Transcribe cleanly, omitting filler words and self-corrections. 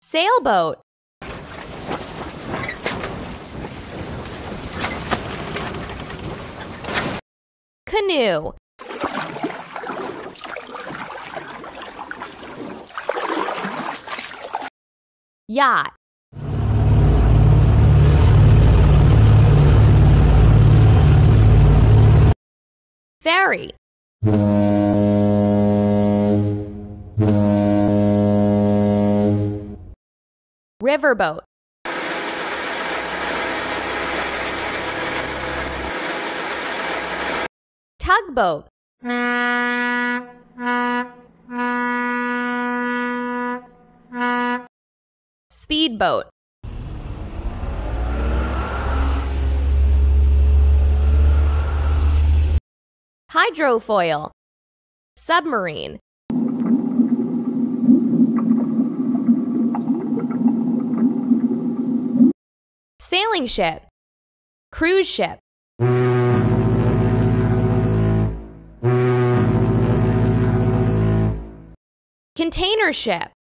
Sailboat. Canoe. Yacht. Ferry. Riverboat. Tugboat. Speedboat. Hydrofoil. Submarine. Sailing ship. Cruise ship. Container ship.